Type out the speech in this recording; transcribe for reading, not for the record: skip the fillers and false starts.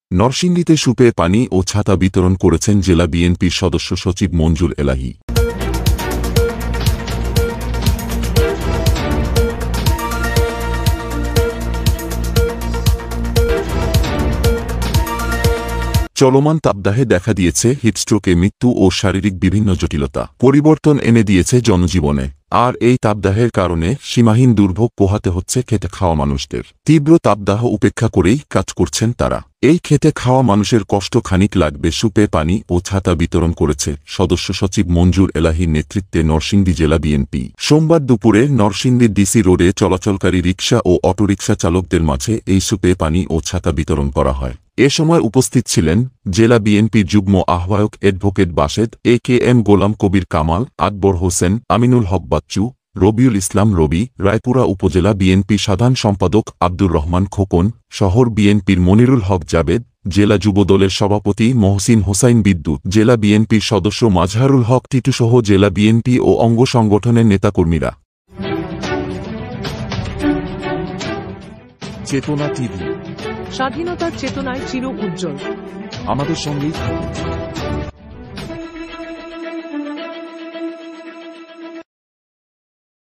নরসিংদীতে সুপে পানি ও ছাতা বিতরণ করেছেন জেলা বিএনপির সদস্য সচিব মঞ্জুর এলাহী। চলমান তাপদাহে দেখা দিয়েছে হিটস্ট্রোকে মৃত্যু ও শারীরিক বিভিন্ন জটিলতা পরিবর্তন এনে দিয়েছে জনজীবনে। আর এই তাপদাহের কারণে সীমাহীন দুর্ভোগ পোহাতে হচ্ছে খেটে খাওয়া মানুষদের। তীব্র তাপদাহ উপেক্ষা করেই কাজ করছেন তারা। এই খেটে খাওয়া মানুষের কষ্ট খানিক লাগবে সুপে পানি ও ছাতা বিতরণ করেছে সদস্য সচিব মঞ্জুর এলাহীর নেতৃত্বে নরসিংদী জেলা বিএনপি। সোমবার দুপুরে নরসিংদীর ডিসি রোডে চলাচলকারী রিকশা ও অটোরিকশা চালকদের মাঝে এই সুপে পানি ও ছাতা বিতরণ করা হয়। এ সময় উপস্থিত ছিলেন জেলা বিএনপির যুগ্ম আহ্বায়ক অ্যাডভোকেট বাসেদ, এ.কে.এম. গোলাম কবির কামাল, আকবর হোসেন, আমিনুল হক বাচ্চু, রবিউল ইসলাম রবি, রায়পুরা উপজেলা বিএনপি সাধারণ সম্পাদক আব্দুর রহমান খোকন, শহর বিএনপির মনিরুল হক জাবেদ, জেলা যুবদলের সভাপতি মহসিন হোসাইন বিদ্যুৎ, জেলা বিএনপির সদস্য মাজহারুল হক টিটুসহ জেলা বিএনপি ও অঙ্গ সংগঠনের নেতাকর্মীরা। চেতনা টিভি, স্বাধীনতার চেতনায় চির উজ্জ্বল। আমাদের সঙ্গেই থাকুন।